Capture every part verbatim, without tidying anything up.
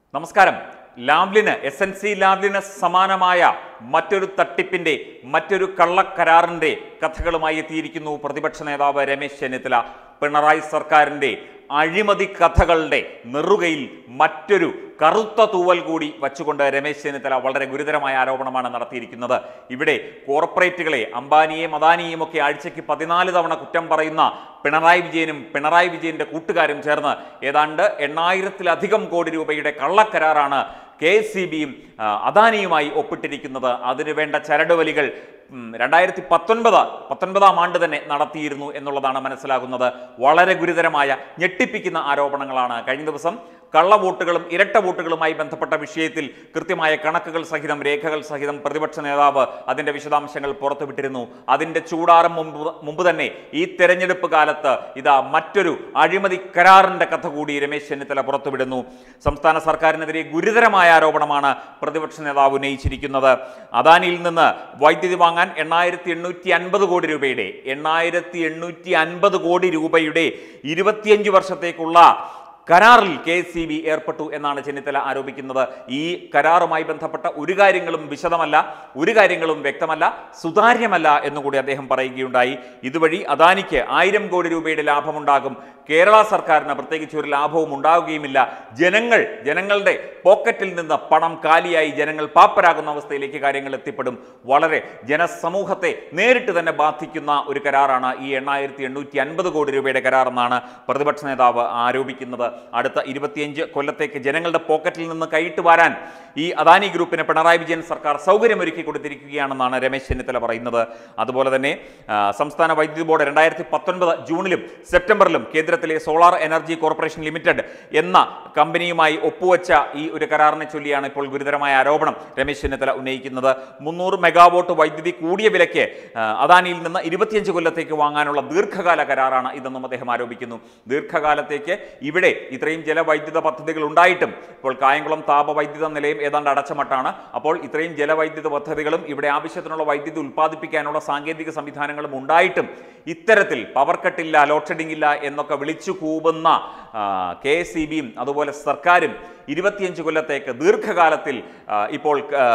നമസ്കാരം. Lavalin S N C ലാവ്ലിന് സമാനമായ മറ്റൊരു തട്ടിപ്പിന്റെ മറ്റൊരു കള്ളക്കരാറിന്റെ കഥകളുമായി എത്തിയിരിക്കുന്നു പ്രതിപക്ഷ നേതാവ് രമേശ് ചെന്നിത്തല. പിണറായി സർക്കാരിന്റെ അഴിമതി കഥകളുടെ നെറുകയിൽ മറ്റൊരു കറുത്ത തൂവൽ കൂടി വച്ചുകൊണ്ട് രമേശ് ചെന്നിത്തല വളരെ ഗുരുതരമായ ആരോപണമാണ് നടത്തിയിരിക്കുന്നത്. ഇവിടെ കോർപ്പറേറ്റുകളെ അംബാനിയെയും അദാനിയെയും ഒക്കെ ആഴ്ചയ്ക്ക് പതിനാല് തവണ കുറ്റം പറയുന്ന പിണറായി വിജയനും പിണറായി വിജയന്റെ കൂട്ടുകാരും ചേർന്ന് ഏതാണ്ട് എണ്ണായിരത്തിലധികം കോടി രൂപയുടെ കള്ളക്കരാറാണ് കെ എസ് ഇ ബിയും അദാനിയുമായി ഒപ്പിട്ടിരിക്കുന്നത്. അതിനുവേണ്ട ചരടുവലികൾ രണ്ടായിരത്തി പത്തൊൻപത് പത്തൊൻപതാം ആണ്ട് തന്നെ നടത്തിയിരുന്നു എന്നുള്ളതാണ് മനസ്സിലാകുന്നത്. വളരെ ഗുരുതരമായ ഞെട്ടിപ്പിക്കുന്ന ആരോപണങ്ങളാണ്. കഴിഞ്ഞ ദിവസം കള്ളവോട്ടുകളും ഇരട്ട വോട്ടുകളുമായി ബന്ധപ്പെട്ട വിഷയത്തിൽ കൃത്യമായ കണക്കുകൾ സഹിതം രേഖകൾ സഹിതം പ്രതിപക്ഷ നേതാവ് അതിൻ്റെ വിശദാംശങ്ങൾ പുറത്തുവിട്ടിരുന്നു. അതിൻ്റെ ചൂടാറും മുമ്പ് മുമ്പ് തന്നെ ഈ തെരഞ്ഞെടുപ്പ് കാലത്ത് ഇതാ മറ്റൊരു അഴിമതി കരാറിൻ്റെ കഥ കൂടി രമേശ് ചെന്നിത്തല പുറത്തുവിടുന്നു. സംസ്ഥാന സർക്കാരിനെതിരെ ഗുരുതരമായ ആരോപണമാണ് പ്രതിപക്ഷ നേതാവ് ഉന്നയിച്ചിരിക്കുന്നത്. അദാനിയിൽ നിന്ന് വൈദ്യുതി വാങ്ങാൻ എണ്ണായിരത്തി എണ്ണൂറ്റി അൻപത് കോടി രൂപയുടെ എണ്ണായിരത്തി എണ്ണൂറ്റി അൻപത് കോടി രൂപയുടെ ഇരുപത്തിയഞ്ച് വർഷത്തേക്കുള്ള കരാറിൽ കെ എസ് ഇ ബി ഏർപ്പെട്ടു എന്നാണ് ചെന്നിത്തല ആരോപിക്കുന്നത്. ഈ കരാറുമായി ബന്ധപ്പെട്ട ഒരു കാര്യങ്ങളും വിശദമല്ല, ഒരു കാര്യങ്ങളും വ്യക്തമല്ല, സുതാര്യമല്ല എന്നുകൂടി അദ്ദേഹം പറയുകയുണ്ടായി. ഇതുവഴി അദാനിക്ക് ആയിരം കോടി രൂപയുടെ ലാഭമുണ്ടാകും, കേരള സർക്കാരിന് പ്രത്യേകിച്ച് ഒരു ലാഭവും ഉണ്ടാവുകയുമില്ല. ജനങ്ങൾ ജനങ്ങളുടെ പോക്കറ്റിൽ നിന്ന് പണം കാലിയായി ജനങ്ങൾ പാപ്പരാകുന്ന അവസ്ഥയിലേക്ക് കാര്യങ്ങൾ എത്തിപ്പെടും. വളരെ ജനസമൂഹത്തെ നേരിട്ട് തന്നെ ബാധിക്കുന്ന ഒരു കരാറാണ് ഈ എണ്ണായിരത്തി എണ്ണൂറ്റി അൻപത് കോടി രൂപയുടെ കരാർ എന്നാണ് പ്രതിപക്ഷ നേതാവ് ആരോപിക്കുന്നത്. അടുത്ത ഇരുപത്തിയഞ്ച് കൊല്ലത്തേക്ക് ജനങ്ങളുടെ പോക്കറ്റിൽ നിന്ന് കൈയിട്ട് വാരാൻ ഈ അദാനി ഗ്രൂപ്പിന് പിണറായി വിജയൻ സർക്കാർ സൗകര്യമൊരുക്കി കൊടുത്തിരിക്കുകയാണെന്നാണ് രമേശ് ചെന്നിത്തല പറയുന്നത്. അതുപോലെ തന്നെ സംസ്ഥാന വൈദ്യുതി ബോർഡ് രണ്ടായിരത്തി പത്തൊൻപത് ജൂണിലും സെപ്റ്റംബറിലും കേന്ദ്രത്തിലെ സോളാർ എനർജി കോർപ്പറേഷൻ ലിമിറ്റഡ് എന്ന കമ്പനിയുമായി ഒപ്പുവെച്ച ഈ ഒരു കരാറിനെ ചൊല്ലിയാണ് ഇപ്പോൾ ഗുരുതരമായ ആരോപണം രമേശ് ചെന്നിത്തല ഉന്നയിക്കുന്നത്. മുന്നൂറ് മെഗാവോട്ട് വൈദ്യുതി കൂടിയ വിലയ്ക്ക് അദാനിയിൽ നിന്ന് ഇരുപത്തിയഞ്ച് കൊല്ലത്തേക്ക് വാങ്ങാനുള്ള ദീർഘകാല കരാറാണ് ഇതെന്നും അദ്ദേഹം ആരോപിക്കുന്നു. ദീർഘകാലത്തേക്ക് ഇവിടെ ഇത്രയും ജലവൈദ്യുത പദ്ധതികൾ ഉണ്ടായിട്ടും ഇപ്പോൾ കായംകുളം താപവൈദ്യുത നിലയം ഏതാണ്ട് അടച്ചമട്ടാണ്. അപ്പോൾ ഇത്രയും ജലവൈദ്യുത പദ്ധതികളും ഇവിടെ ആവശ്യത്തിനുള്ള വൈദ്യുതി ഉൽപ്പാദിപ്പിക്കാനുള്ള സാങ്കേതിക സംവിധാനങ്ങളും ഉണ്ടായിട്ടും ഇത്തരത്തിൽ പവർ കട്ടില്ല, ലോഡ് ഷെഡിംഗ് ഇല്ല എന്നൊക്കെ വിളിച്ചു കൂവുന്ന കെ എസ് ഇ ബിയും അതുപോലെ സർക്കാരും ഇരുപത്തിയഞ്ച് കൊല്ലത്തേക്ക് ദീർഘകാലത്തിൽ ഇപ്പോൾ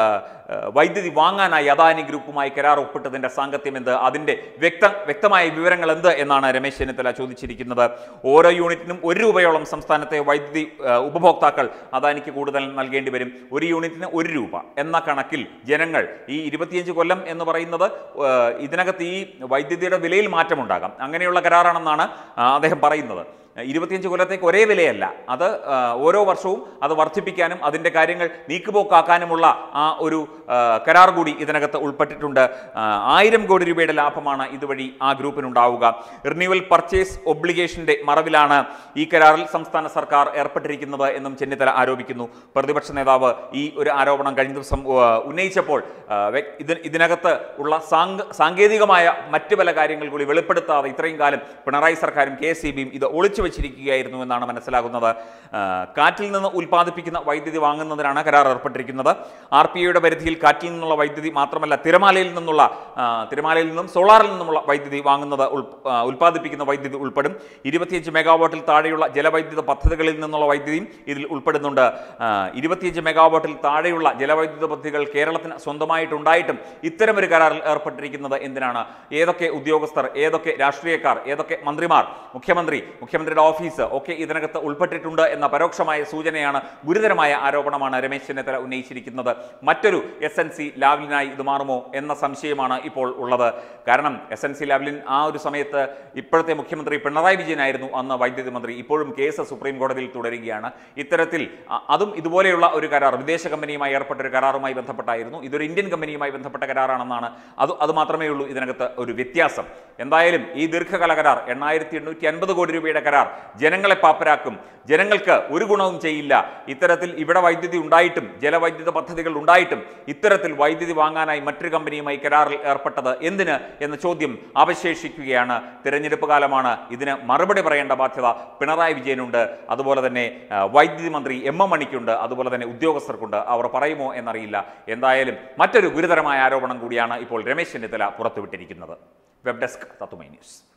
വൈദ്യുതി വാങ്ങാനായി അദാനി ഗ്രൂപ്പുമായി കരാർ ഒപ്പിട്ടതിൻ്റെ സാങ്കത്യം എന്ത്, അതിൻ്റെ വ്യക്ത വ്യക്തമായ വിവരങ്ങൾ എന്ത് എന്നാണ് രമേശ് ചെന്നിത്തല ചോദിച്ചിരിക്കുന്നത്. ഓരോ യൂണിറ്റിനും ഒരു രൂപയോളം സംസ്ഥാനത്തെ വൈദ്യുതി ഉപഭോക്താക്കൾ അദാനിക്ക് കൂടുതൽ നൽകേണ്ടി വരും. ഒരു യൂണിറ്റിന് ഒരു രൂപ എന്ന കണക്കിൽ ജനങ്ങൾ ഈ ഇരുപത്തിയഞ്ച് കൊല്ലം എന്ന് പറയുന്നത് ഇതിനകത്ത് ഈ വൈദ്യുതിയുടെ വിലയിൽ മാറ്റമുണ്ടാകാം, അങ്ങനെയുള്ള കരാറാണെന്നാണ് അദ്ദേഹം പറയുന്നത്. ഇരുപത്തിയഞ്ച് കൊല്ലത്തേക്ക് ഒരേ വിലയല്ല, അത് ഓരോ വർഷവും അത് വർദ്ധിപ്പിക്കാനും അതിൻ്റെ കാര്യങ്ങൾ നീക്കുപോക്കാക്കാനുമുള്ള ആ ഒരു കരാർ കൂടി ഇതിനകത്ത് ഉൾപ്പെട്ടിട്ടുണ്ട്. ആയിരം കോടി രൂപയുടെ ലാഭമാണ് ഇതുവഴി ആ ഗ്രൂപ്പിനുണ്ടാവുക. റിന്യൂവൽ പർച്ചേസ് ഒബ്ലിഗേഷൻ്റെ മറവിലാണ് ഈ കരാറിൽ സംസ്ഥാന സർക്കാർ ഏർപ്പെട്ടിരിക്കുന്നത് എന്നും ചെന്നിത്തല ആരോപിക്കുന്നു. പ്രതിപക്ഷ നേതാവ് ഈ ഒരു ആരോപണം കഴിഞ്ഞ ദിവസം ഉന്നയിച്ചപ്പോൾ ഇത് ഇതിനകത്ത് ഉള്ള സാങ്കേതികമായ മറ്റു പല കാര്യങ്ങൾ കൂടി വെളിപ്പെടുത്താതെ ഇത്രയും കാലം പിണറായി സർക്കാരും കെ എസ് ഇ ബിയും ഇത് ഒളിച്ചു വെച്ചിരിക്കുകയായിരുന്നു എന്നാണ് മനസ്സിലാകുന്നത്. കാറ്റിൽ നിന്ന് ഉൽപ്പാദിപ്പിക്കുന്ന വൈദ്യുതി വാങ്ങുന്നതിനാണ് കരാർ ഏർപ്പെട്ടിരിക്കുന്നത്. ആർ പി ഐയുടെ പരിധിയിൽ കാറ്റിൽ നിന്നുള്ള വൈദ്യുതി മാത്രമല്ല തിരമാലയിൽ നിന്നുള്ള തിരമാലയിൽ നിന്നും സോളാറിൽ നിന്നുമുള്ള വൈദ്യുതി വാങ്ങുന്നത് ഉൽപ്പാദിപ്പിക്കുന്ന വൈദ്യുതി ഉൾപ്പെടും. ഇരുപത്തിയഞ്ച് മെഗാവാട്ടിൽ താഴെയുള്ള ജലവൈദ്യുത പദ്ധതികളിൽ നിന്നുള്ള വൈദ്യുതിയും ഇതിൽ ഉൾപ്പെടുന്നുണ്ട്. ഇരുപത്തിയഞ്ച് മെഗാവാട്ടിൽ താഴെയുള്ള ജലവൈദ്യുത പദ്ധതികൾ കേരളത്തിന് സ്വന്തമായിട്ടുണ്ടായിട്ടും ഇത്തരമൊരു കരാറിൽ ഏർപ്പെട്ടിരിക്കുന്നത് എന്തിനാണ്? ഏതൊക്കെ ഉദ്യോഗസ്ഥർ, ഏതൊക്കെ രാഷ്ട്രീയക്കാർ, ഏതൊക്കെ മന്ത്രിമാർ, മുഖ്യമന്ത്രി മുഖ്യമന്ത്രിയുടെ ഓഫീസ് ഒക്കെ ഇതിനകത്ത് ഉൾപ്പെട്ടിട്ടുണ്ട് എന്ന പരോക്ഷമായ സൂചനയാണ്, ഗുരുതരമായ ആരോപണമാണ് രമേശ് ചെന്നിത്തല ഉന്നയിച്ചിരിക്കുന്നത്. മറ്റൊരു എസ് എൻ സി ലാവ്ലിനായി ഇത് മാറുമോ എന്ന സംശയമാണ് ഇപ്പോൾ ഉള്ളത്. കാരണം എസ് എൻ സി ലാവ്ലിൻ ആ ഒരു സമയത്ത് ഇപ്പോഴത്തെ മുഖ്യമന്ത്രി പിണറായി വിജയനായിരുന്നു അന്ന് വൈദ്യുതി മന്ത്രി. ഇപ്പോഴും കേസ് സുപ്രീം കോടതിയിൽ തുടരുകയാണ്. ഇത്തരത്തിൽ അതും ഇതുപോലെയുള്ള ഒരു കരാർ വിദേശ കമ്പനിയുമായി ഏർപ്പെട്ട ഒരു കരാറുമായി ബന്ധപ്പെട്ടായിരുന്നു. ഇതൊരു ഇന്ത്യൻ കമ്പനിയുമായി ബന്ധപ്പെട്ട കരാറാണെന്നാണ്. അത് അത് മാത്രമേ ഉള്ളൂ ഇതിനകത്ത് ഒരു വ്യത്യാസം. എന്തായാലും ഈ ദീർഘകാല കരാർ എണ്ണായിരത്തി എണ്ണൂറ്റി അൻപത് കോടി രൂപയുടെ കരാർ ജനങ്ങളെ പാപ്പരാക്കും, ജനങ്ങൾക്ക് ഒരു ഗുണവും ചെയ്യില്ല. ഇത്തരത്തിൽ ഇവിടെ വൈദ്യുതി ഉണ്ടായിട്ടും ജലവൈദ്യുത പദ്ധതികൾ ഉണ്ടായിട്ടും ഇത്തരത്തിൽ വൈദ്യുതി വാങ്ങാനായി മറ്റൊരു കമ്പനിയുമായി കരാറിൽ ഏർപ്പെട്ടത് എന്തിന് എന്ന ചോദ്യം അവശേഷിക്കുകയാണ്. തിരഞ്ഞെടുപ്പ് കാലമാണ്, ഇതിന് മറുപടി പറയേണ്ട ബാധ്യത പിണറായി വിജയനുണ്ട്, അതുപോലെ തന്നെ വൈദ്യുതി മന്ത്രി എം എം മണിക്കുണ്ട്, അതുപോലെ തന്നെ ഉദ്യോഗസ്ഥർക്കുണ്ട്. അവർ പറയുമോ എന്നറിയില്ല. എന്തായാലും മറ്റൊരു ഗുരുതരമായ ആരോപണം കൂടിയാണ് ഇപ്പോൾ രമേശ് ചെന്നിത്തല പുറത്തുവിട്ടിരിക്കുന്നത്. Web desk Tatwamayi news.